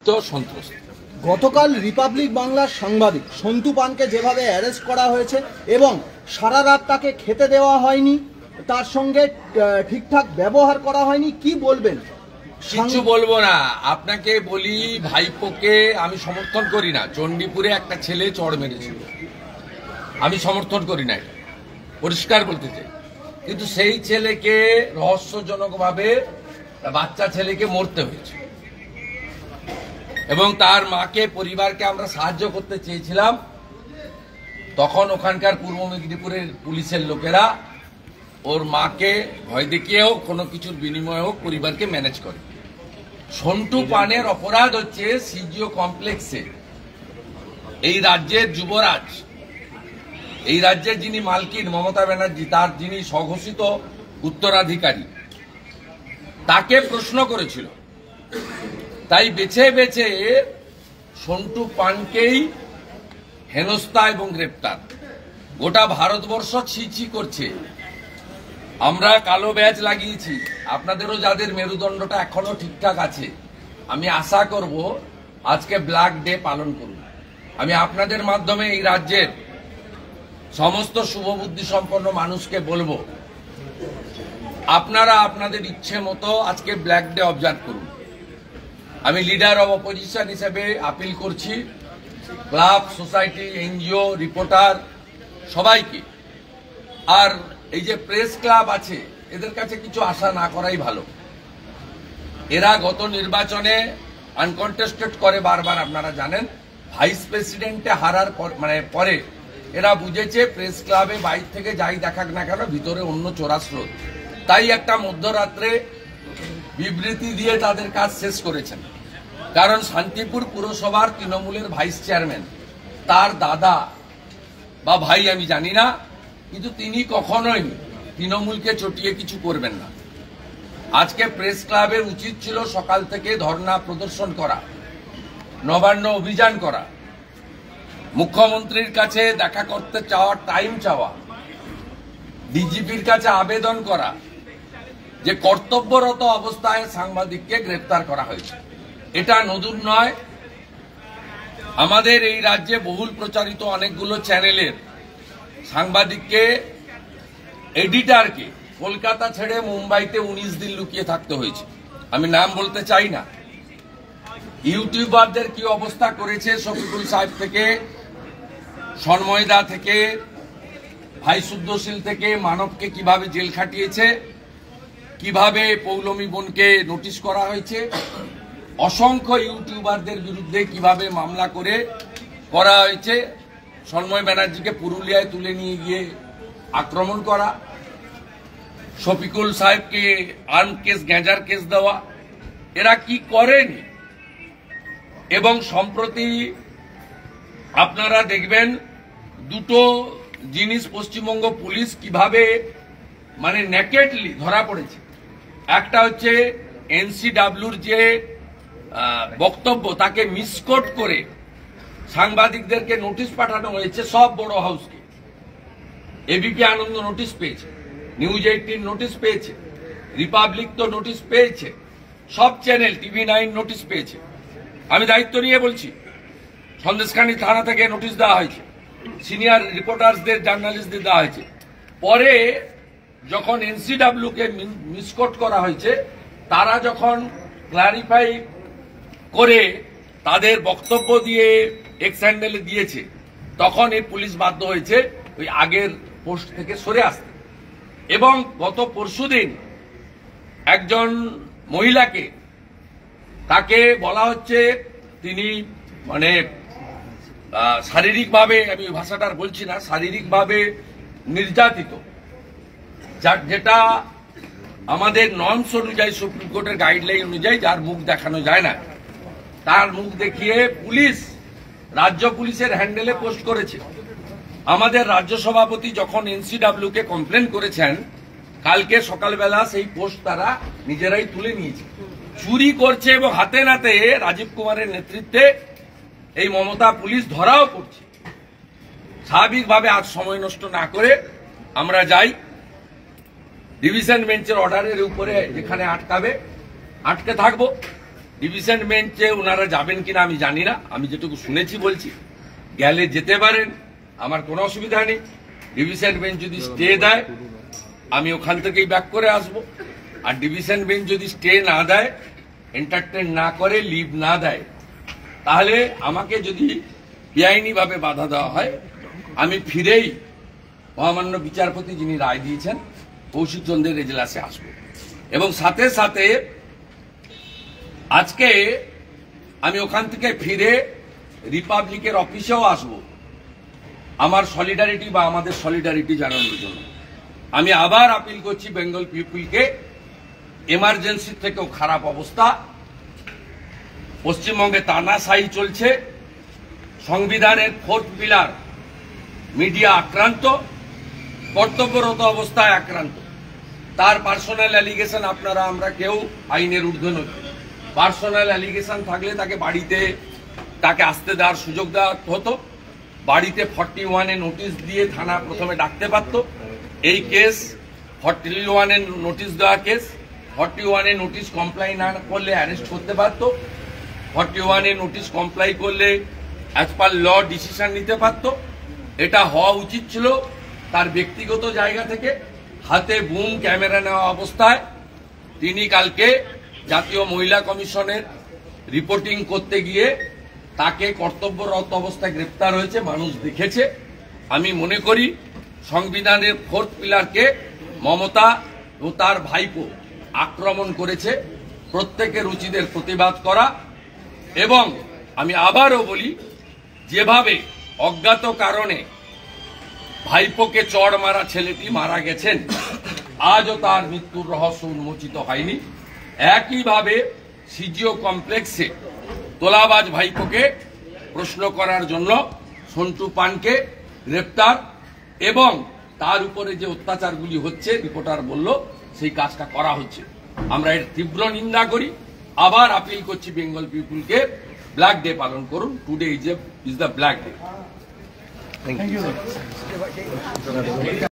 সন্ত্রস্ত। গতকাল রিপাবলিক বাংলার সাংবাদিক সন্তু পানকে যেভাবে অ্যারেস্ট করা হয়েছে এবং সারা রাত তাকে খেতে দেওয়া হয়নি, তার সঙ্গে ঠিকঠাক ব্যবহার করা হয়নি, কি বলবেন? কিছু বলবো না, আপনাকে বলি ভাইপোকে আমি সমর্থন করি না। চণ্ডীপুরে একটা ছেলে চড় মেরেছিল, আমি সমর্থন করি না, এটা পরিষ্কার বলতে চাই। কিন্তু সেই ছেলেকে রহস্যজনকভাবে বাচ্চা ছেলেকে মরতে হয়েছে এবং তার মাকে পরিবারকে আমরা সাহায্য করতে চেয়েছিলাম। তখন ওখানকার পূর্ব মেদিনীপুরের পুলিশের লোকেরা ওর মাকে ভয় দেখিয়ে হোক কোনো কিছুর বিনিময়ে হোক পরিবারকে ম্যানেজ করে। সন্টু পানের অপরাধ হচ্ছে সিজিও কমপ্লেক্সে এই রাজ্যের যুবরাজ, এই রাজ্যের যিনি মালকিন মমতা ব্যানার্জি, তার যিনি স্বঘোষিত উত্তরাধিকারী, তাকে প্রশ্ন করেছিল। তাই বেছে বেছে সন্টু পানকেই হেনস্থা এবং গ্রেপ্তার। গোটা ভারতবর্ষ ছি করছে। আমরা কালো ব্যাজ লাগিয়েছি, আপনাদেরও যাদের মেরুদণ্ডটা এখনো ঠিকঠাক আছে, আমি আশা করব আজকে ব্ল্যাক ডে পালন করুন। আমি আপনাদের মাধ্যমে এই রাজ্যের সমস্ত শুভবুদ্ধি সম্পন্ন মানুষকে বলবো, আপনারা আপনাদের ইচ্ছে মতো আজকে ব্ল্যাক ডে অবজার্ভ করুন। আমি লিডার অব অপোজিশন হিসেবে আপিল করছি ক্লাব, সোসাইটি, এনজিও, রিপোর্টার সবাইকে। আর এই যে প্রেস ক্লাব আছে, এদের কাছে কিছু আশা না করাই ভালো। এরা গত নির্বাচনে আনকন্টেস্টেড করে বারবার, আপনারা জানেন। ভাইস প্রেসিডেন্টে হারার পরে এরা বুঝেছে প্রেস ক্লাবে বাইরে থেকে যাই দেখাক না কেন ভিতরে অন্য চোরাস্রোত। তাই একটা মধ্যরাত্রে বিবৃতি দিয়ে তাদের কাজ শেষ করেছেন। কারণ শান্তিপুর পুরসভার তৃণমূলের ভাইস চেয়ারম্যান, তার দাদা বা ভাই আমি জানি না, কিন্তু তিনি কখনোই তৃণমূলকে চটিয়ে কিছু করবেন না। আজকে প্রেস ক্লাবের উচিত ছিল সকাল থেকে ধর্ণা প্রদর্শন করা, নবান্ন অভিযান করা, মুখ্যমন্ত্রীর কাছে দেখা করতে চাওয়া, টাইম চাওয়া, ডিজিপির কাছে আবেদন করা যে কর্তব্যরত অবস্থায় সাংবাদিককে গ্রেপ্তার করা হয়েছে। এটা নতুন নয়। আমাদের এই রাজ্যে বহুল প্রচারিত অনেকগুলো চ্যানেলের সাংবাদিককে, এডিটরকে কলকাতা ছেড়ে মুম্বাইতে 19 দিন লুকিয়ে থাকতে হয়েছে। আমি নাম বলতে চাই না। ইউটিউবারদের কি অবস্থা করেছে, শফিকুল সাহেব থেকে, সন্ময়দা থেকে, ভাই শুদ্ধশীল থেকে, মানবকে কিভাবে জেল খাটিয়েছে, কিভাবে পৌলমী বোনকে নোটিশ করা হয়েছে, অসংখ্য ইউটিউবারদের বিরুদ্ধে কিভাবে মামলা করা হয়েছে, সন্ময় ব্যানার্জিকে পুরুলিয়ায় তুলে নিয়ে গিয়ে আক্রমণ করা, শফিকুল সাহেবকে আর্ম কেস, গ্যাঁজার কেস দেওয়া, এরা কি করেনি। এবং সম্প্রতি আপনারা দেখবেন দুটো জিনিস পশ্চিমবঙ্গ পুলিশ কিভাবে নেকেডলি ধরা পড়েছে। একটা হচ্ছে এনসিডব্লিউর যে বক্তব্য, তাকে মিসকোট করে সাংবাদিকদেরকে নোটিশ পাঠানো হয়েছে সব বড় হাউসকে। এবিপি আনন্দ নোটিশ পেয়েছে, নিউজ 18 নোটিশ পেয়েছে, রিপাবলিক তো নোটিশ পেয়েছে, সব চ্যানেল, TV9 নোটিশ পেয়েছে। আমি দায়িত্ব নিয়ে বলছি, সন্দেশখালী থানা থেকে নোটিশ দেওয়া হয়েছে, সিনিয়র রিপোর্টার্সদের, জার্নালিস্টদের দেওয়া হয়েছে। পরে যখন এনসিডব্লিউ কে মিসকোট করা হয়েছে, তারা যখন ক্লারিফাই করে তাদের বক্তব্য দিয়ে এক্স হ্যান্ডেলে দিয়েছে, তখন এই পুলিশ বাধ্য হয়েছে ওই আগের পোস্ট থেকে সরে আসতে। এবং গত পরশুদিন একজন মহিলাকে, তাকে বলা হচ্ছে তিনি শারীরিকভাবে, আমি ভাষাটার বলছি না, শারীরিকভাবে নির্যাতিত, যেটা আমাদের নর্মস অনুযায়ী, সুপ্রিম কোর্টের গাইডলাইন অনুযায়ী, যার মুখ দেখানো যায় না, তার মুখ দেখিয়ে পুলিশ, রাজ্য পুলিশের হ্যান্ডেলে পোস্ট করেছে। আমাদের রাজ্য সভাপতি যখন এনসিডব্লিউ কে কমপ্লেন করেছেন, কালকে সকালবেলা সেই পোস্ট তারা নিজেরাই তুলে নিয়েছে। চুরি করছে এবং হাতে নাতে রাজীব কুমারের নেতৃত্বে এই মমতা পুলিশ ধরাও পড়ছে। স্বাভাবিকভাবে আজ সময় নষ্ট না করে আমরা যাই, ডিভিশন বেঞ্চের অর্ডারের উপরে যেখানে আটকে থাকবো। ডিভিশন বেঞ্চে ওনারা যাবেন কিনা আমি জানি না, আমি যেটুকু শুনেছি বলছি, গেলে যেতে পারেন, আমার কোনো অসুবিধা নেই। ডিভিশন বেঞ্চ যদি স্টে দেয় আমি ওখান থেকেই ব্যাক করে আসব, আর ডিভিশন বেঞ্চ যদি স্টে না দেয়, এন্টারটেন না করে, লিভ না দেয়, তাহলে আমাকে যদি বেআইনিভাবে বাধা দেওয়া হয় আমি ফিরেই মহামান্য বিচারপতি যিনি রায় দিয়েছেন কৌশিক চন্দ্রের এজলাসে আসব। এবং সাথে সাথে আজকে আমি ওখান থেকে ফিরে রিপাবলিকের অফিসেও আসব আমার সলিডারিটি বা আমাদের সলিডারিটি জানানোর জন্য। আমি আবার আপিল করছি বেঙ্গল পিপুলকে, এমার্জেন্সি থেকেও খারাপ অবস্থা, পশ্চিমবঙ্গে তানাশাহি চলছে, সংবিধানের 4th পিলার মিডিয়া আক্রান্ত, কর্তব্যরত অবস্থায় আক্রান্ত। তার পার্সোনাল অ্যালিগেশন আপনারা আমরা কেউ আইনের ঊর্ধ্বে নই। পার্সোনাল অ্যালিগেশন থাকলে তাকে বাড়িতে তাকে আসতে দেওয়ার সুযোগ দেওয়া হতো, বাড়িতে 41-এ নোটিশ দিয়ে থানা প্রথমে ডাকতে পারত। এই কেস 41-এ নোটিশ দেওয়া কেস, 41-এ নোটিশ কমপ্লাই না করলে অ্যারেস্ট করতে পারত, 41-এ নোটিশ কমপ্লাই করলে অ্যাজ পার ল ডিসিশন নিতে পারত। এটা হওয়া উচিত ছিল তার ব্যক্তিগত জায়গা থেকে। হাতে বুম ক্যামেরা নেওয়া অবস্থায় তিনি কালকে জাতীয় মহিলা কমিশনের রিপোর্টিং করতে গিয়ে তাকে কর্তব্যরত অবস্থায় গ্রেপ্তার হয়েছে, মানুষ দেখেছে। আমি মনে করি সংবিধানের 4th পিলারকে মমতা ও তার ভাইপো আক্রমণ করেছে। প্রত্যেকের উচিতের প্রতিবাদ করা, এবং আমি আবারও বলি যেভাবে অজ্ঞাত কারণে ভাইপোকে চড় মারা ছেলেটি মারা গেছেন, আজও তার মৃত্যুর রহস্য উন্মোচিত হয়নি। একইভাবে সিজিও কমপ্লেক্সে তোলাবাজ ভাইপোকে প্রশ্ন করার জন্য সন্টু পানকে গ্রেপ্তার, এবং তার উপরে যে অত্যাচারগুলি হচ্ছে রিপোর্টার বলল সেই কাজটা করা হচ্ছে। আমরা এর তীব্র নিন্দা করি। আবার আপিল করছি বেঙ্গল পিপুলকে, ব্ল্যাক ডে পালন করুন। Today is the black day.